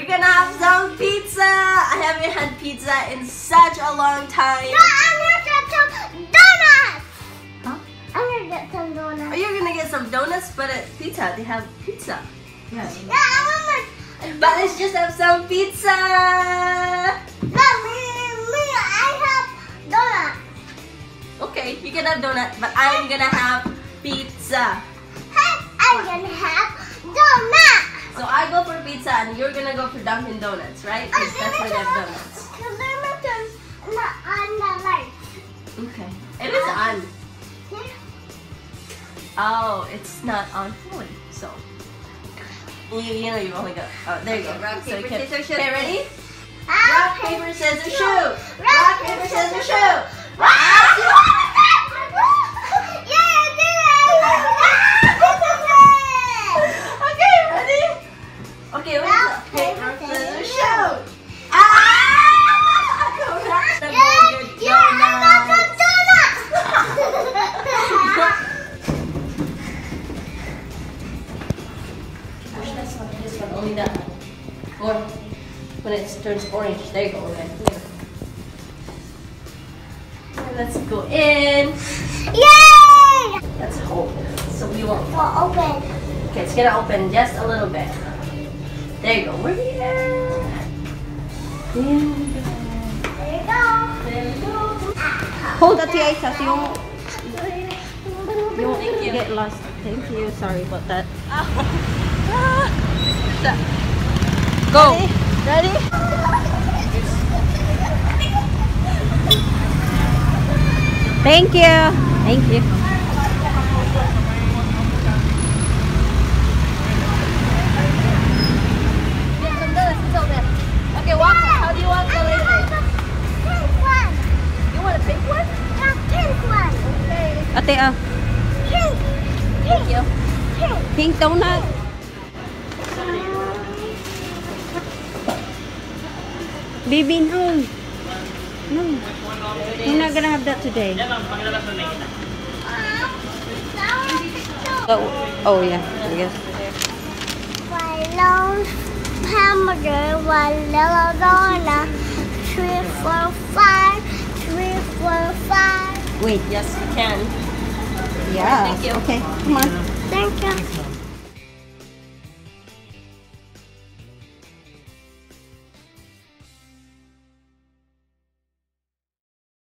we're gonna have some pizza. I haven't had pizza in such a long time. No, I'm gonna get some donuts. Huh? I'm gonna get some donuts. Oh, you're gonna get some donuts, but at pizza, they have pizza. Yes. Yeah, I want my... But let's just have some pizza. No, I have donuts. Okay, you can have donut, but I'm gonna have pizza. Hey, I'm gonna have donuts. So I go for pizza and you're gonna go for Dunkin' Donuts, right? Because that's where they have donuts. The donuts are on the light. Okay. It is on. Oh, it's not on fully. So you know you've only got. Oh, there you go. Rock, So paper, you can. scissors, shoot. Okay, ready? Rock, Rock, paper, scissors, shoot. Rock, paper, scissors, shoot. Yeah, I did it. Okay, ready? Okay, wait. Rock, Paper, paper, scissors, scissors, shoot. Ah! Correct. Yeah, I got some donuts. Push this one, only that one. Or when it turns orange, there you go. Okay. Let's go in. Yay! Let's hold it so we won't. Well, open. Okay, it's gonna open just a little bit. There you go. We're here. There you go. There we go. Hold the Tiaisa so you won't Thank you. get lost. Thank you. Sorry about that. Go. Ready? Thank you. Thank you. Get some donuts. It's over there. Okay, walk. How do you want to later? Pink one. You want a pink one? Yeah, pink one. Okay. Ate, Pink. Thank you. Pink. pink donut. Baby, no. No. We're not gonna have that today. Oh yeah, I guess. One long hamburger, one little donut, 3, 4, 5, 3, 4, 5. Wait. Yes, you can. Yeah. Thank you. Okay, come on. Thank you.